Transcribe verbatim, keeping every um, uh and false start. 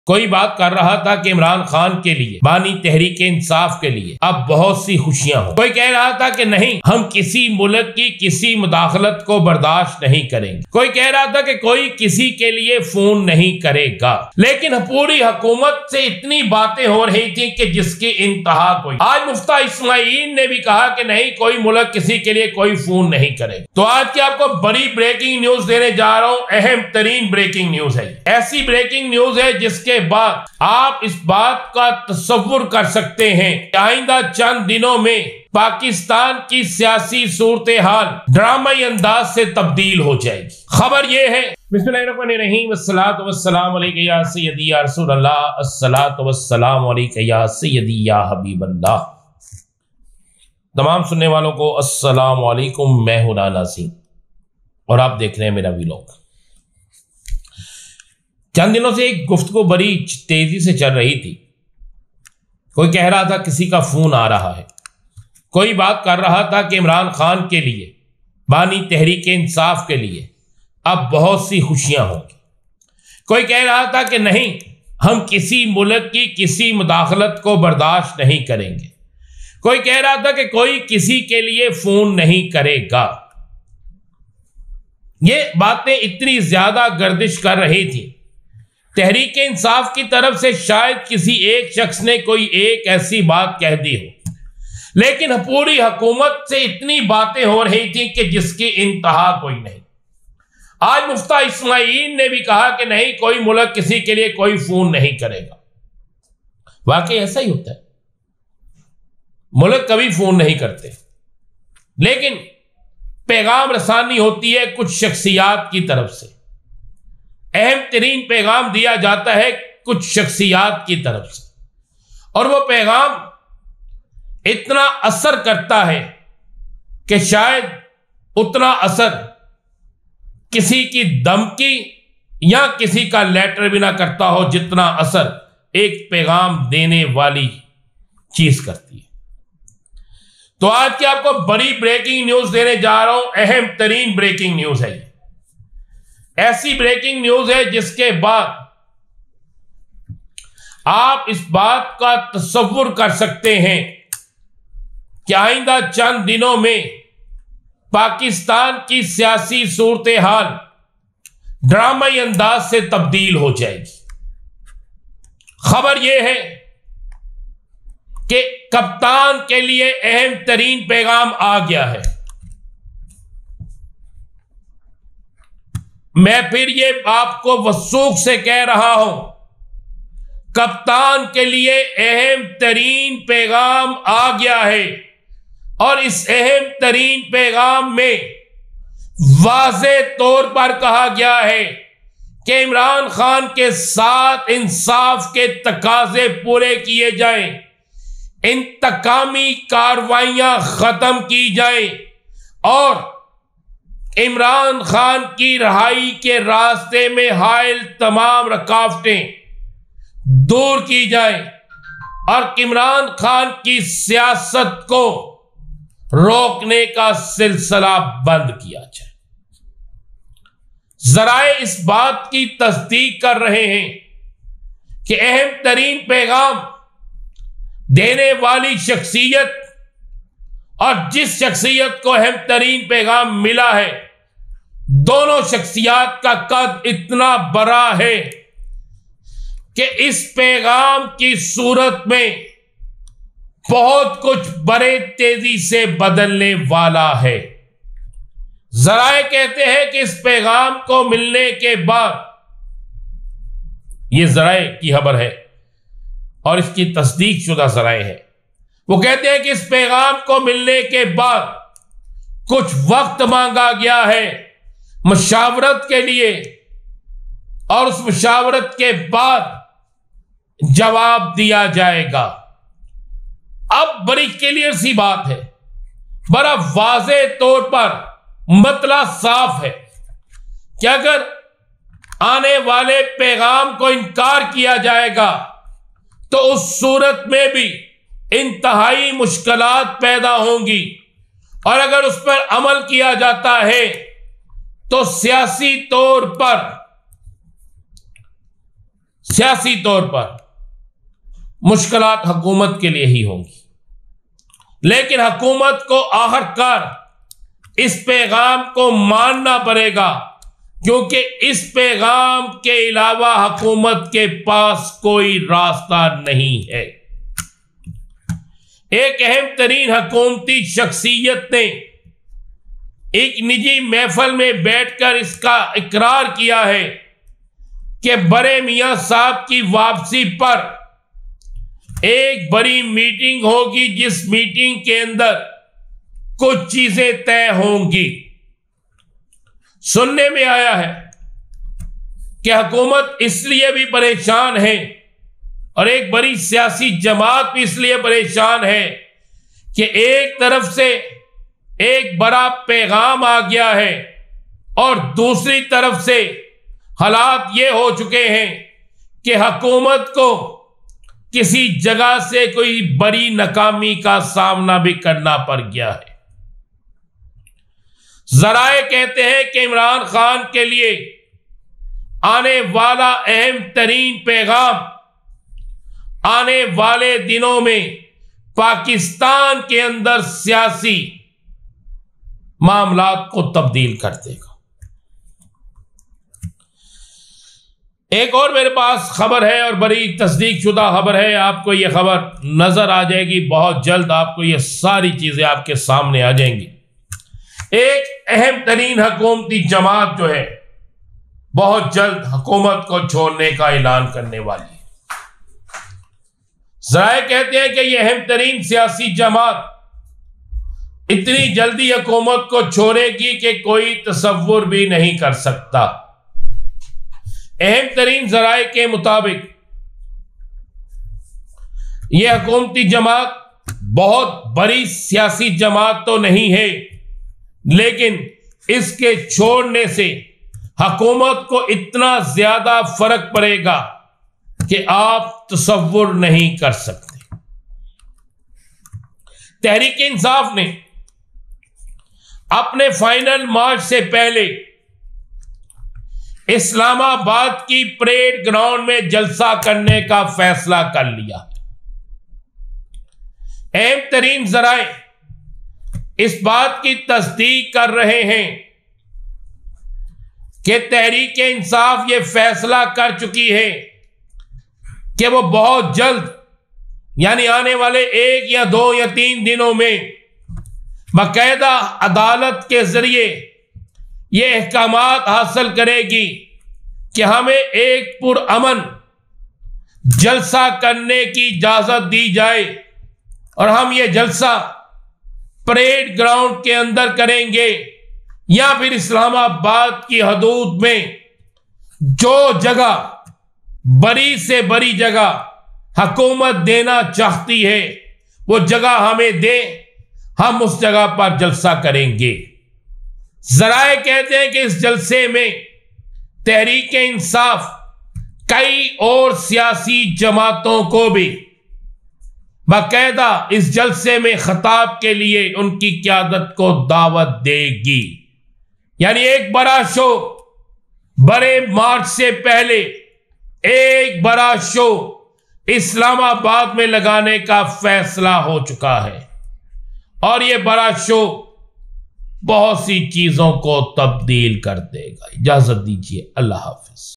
کوئی بات کر رہا تھا کہ عمران خان کے لیے، بانی تحریک انصاف کے لیے اب بہت سی خوشیاں ہوں۔ کوئی کہہ رہا تھا کہ نہیں، ہم کسی ملک کی کسی مداخلت کو برداشت نہیں کریں گے۔ کوئی کہہ رہا تھا کہ کوئی کسی کے لیے فون نہیں کرے گا۔ لیکن پوری حکومت سے اتنی باتیں ہو رہی تھیں کہ جس کی انتہا کوئی۔ آج مفتیٰ اسماعیل نے بھی کہا کہ نہیں، کوئی ملک کسی کے لیے کوئی فون نہیں کرے گا۔ تو آج کی آپ کو بڑی بریکنگ نیوز دینے جا رہا ہوں، اہم ترین بریکنگ نیوز ہے۔ ایسی بریکنگ نیوز ہے جس کے بعد آپ اس بات کا تصور کر سکتے ہیں کہ آئندہ چند دنوں میں پاکستان کی سیاسی صورتحال ڈرامائی انداز سے تبدیل ہو جائے گی۔ خبر یہ ہے، بسم اللہ الرحمن الرحیم، والصلاة والسلام علیکہ یا سیدی یا رسول اللہ، الصلاة والسلام علیکہ یا سیدی یا حبیب اللہ۔ تمام سننے والوں کو السلام علیکم، میں ہوں رانا سنگھ اور آپ دیکھ رہے ہیں میرا ویلاگ۔ چند دنوں سے ایک گفتگو بڑی تیزی سے چل رہی تھی۔ کوئی کہہ رہا تھا کسی کا فون آ رہا ہے، کوئی بات کر رہا تھا کہ عمران خان کے لیے، بانی تحریک انصاف کے لیے اب بہت سی خوشیاں ہوں گی۔ کوئی کہہ رہا تھا کہ نہیں، ہم کسی ملک کی کسی مداخلت کو برداشت نہیں کریں گے۔ کوئی کہہ رہا تھا کہ کوئی کسی کے لیے فون نہیں کرے گا۔ یہ باتیں اتنی زیادہ گردش کر رہی تھی، تحریک انصاف کی طرف سے شاید کسی ایک شخص نے کوئی ایک ایسی بات کہہ دی ہو، لیکن پوری حکومت سے اتنی باتیں ہو رہی تھیں کہ جس کی انتہا کوئی نہیں۔ آج مفتیٰ اسماعیل نے بھی کہا کہ نہیں، کوئی ملک کسی کے لیے کوئی فون نہیں کرے گا۔ واقعی ایسا ہی ہوتا ہے، ملک کبھی فون نہیں کرتے، لیکن پیغام رسانی ہوتی ہے کچھ شخصیات کی طرف سے۔ اہم ترین پیغام دیا جاتا ہے کچھ شخصیات کی طرف سے، اور وہ پیغام اتنا اثر کرتا ہے کہ شاید اتنا اثر کسی کی دھمکی یا کسی کا لیٹر بھی نہ کرتا ہو جتنا اثر ایک پیغام دینے والی چیز کرتی ہے۔ تو آج کی آپ کو بڑی بریکنگ نیوز دینے جا رہا ہوں، اہم ترین بریکنگ نیوز ہے۔ ایسی بریکنگ نیوز ہے جس کے بعد آپ اس بات کا تصور کر سکتے ہیں کہ آئندہ چند دنوں میں پاکستان کی سیاسی صورتحال ڈرامائی انداز سے تبدیل ہو جائے گی۔ خبر یہ ہے کہ کپتان کے لیے اہم ترین پیغام آ گیا ہے۔ میں پھر یہ آپ کو وثوق سے کہہ رہا ہوں، کپتان کے لیے اہم ترین پیغام آ گیا ہے، اور اس اہم ترین پیغام میں واضح طور پر کہا گیا ہے کہ عمران خان کے ساتھ انصاف کے تقاضے پورے کیے جائیں، انتقامی کارروائیاں ختم کی جائیں، اور عمران خان کی رہائی کے راستے میں حائل تمام رکاوٹیں دور کی جائیں، اور عمران خان کی سیاست کو روکنے کا سلسلہ بند کیا جائے۔ ذرائع اس بات کی تصدیق کر رہے ہیں کہ اہم ترین پیغام دینے والی شخصیت اور جس شخصیت کو اہم ترین پیغام ملا ہے، دونوں شخصیات کا قد اتنا بڑا ہے کہ اس پیغام کی صورت میں بہت کچھ بڑے تیزی سے بدلنے والا ہے۔ ذرائع کہتے ہیں کہ اس پیغام کو ملنے کے بعد، یہ ذرائع کی خبر ہے اور اس کی تصدیق شدہ ذرائع ہے، وہ کہتے ہیں کہ اس پیغام کو ملنے کے بعد کچھ وقت مانگا گیا ہے مشاورت کے لیے، اور اس مشاورت کے بعد جواب دیا جائے گا۔ اب بڑی کلیئر سی بات ہے، بڑا واضح طور پر مطلع صاف ہے کہ اگر آنے والے پیغام کو انکار کیا جائے گا تو اس صورت میں بھی انتہائی مشکلات پیدا ہوں گی، اور اگر اس پر عمل کیا جاتا ہے تو سیاسی طور پر سیاسی طور پر مشکلات حکومت کے لیے ہی ہوں گی، لیکن حکومت کو آخر کار اس پیغام کو ماننا پڑے گا، کیونکہ اس پیغام کے علاوہ حکومت کے پاس کوئی راستہ نہیں ہے۔ ایک اہم ترین حکومتی شخصیت نے ایک نجی محفل میں بیٹھ کر اس کا اقرار کیا ہے کہ بڑے میاں صاحب کی واپسی پر ایک بڑی میٹنگ ہوگی، جس میٹنگ کے اندر کچھ چیزیں طے ہوں گی۔ سننے میں آیا ہے کہ حکومت اس لیے بھی پریشان ہے اور ایک بڑی سیاسی جماعت بھی اس لیے پریشان ہے کہ ایک طرف سے ایک بڑا پیغام آ گیا ہے اور دوسری طرف سے حالات یہ ہو چکے ہیں کہ حکومت کو کسی جگہ سے کوئی بڑی ناکامی کا سامنا بھی کرنا پڑ گیا ہے۔ ذرائع کہتے ہیں کہ عمران خان کے لیے آنے والا اہم ترین پیغام آنے والے دنوں میں پاکستان کے اندر سیاسی معاملات کو تبدیل کر دے گا۔ ایک اور میرے پاس خبر ہے اور بڑی تصدیق شدہ خبر ہے، آپ کو یہ خبر نظر آ جائے گی بہت جلد، آپ کو یہ ساری چیزیں آپ کے سامنے آ جائیں گی۔ ایک اہم ترین حکومتی جماعت جو ہے بہت جلد حکومت کو چھوڑنے کا اعلان کرنے والی ہے۔ ذرائع کہتے ہیں کہ یہ اہم ترین سیاسی جماعت اتنی جلدی حکومت کو چھوڑے گی کہ کوئی تصور بھی نہیں کر سکتا۔ اہم ترین ذرائع کے مطابق یہ حکومتی جماعت بہت بڑی سیاسی جماعت تو نہیں ہے، لیکن اس کے چھوڑنے سے حکومت کو اتنا زیادہ فرق پڑے گا کہ آپ تصور نہیں کر سکتے۔ تحریک انصاف نے اپنے فائنل مارچ سے پہلے اسلام آباد کی پریڈ گراؤنڈ میں جلسہ کرنے کا فیصلہ کر لیا۔ اہم ترین ذرائع اس بات کی تصدیق کر رہے ہیں کہ تحریک انصاف یہ فیصلہ کر چکی ہے کہ وہ بہت جلد، یعنی آنے والے ایک یا دو یا تین دنوں میں باقاعدہ عدالت کے ذریعے یہ احکامات حاصل کرے گی کہ ہمیں ایک پرامن جلسہ کرنے کی اجازت دی جائے اور ہم یہ جلسہ پریڈ گراؤنڈ کے اندر کریں گے یا پھر اسلام آباد کی حدود میں جو جگہ بڑی سے بڑی جگہ حکومت دینا چاہتی ہے وہ جگہ ہمیں دے، ہم اس جگہ پر جلسہ کریں گے۔ ذرائع کہتے ہیں کہ اس جلسے میں تحریک انصاف کئی اور سیاسی جماعتوں کو بھی باقاعدہ اس جلسے میں خطاب کے لیے ان کی قیادت کو دعوت دے گی، یعنی ایک بڑا شو بڑے مارچ سے پہلے ایک بڑا شو اسلام آباد میں لگانے کا فیصلہ ہو چکا ہے، اور یہ بڑا شو بہت سی چیزوں کو تبدیل کر دے گا۔ اجازت دیجیے، اللہ حافظ۔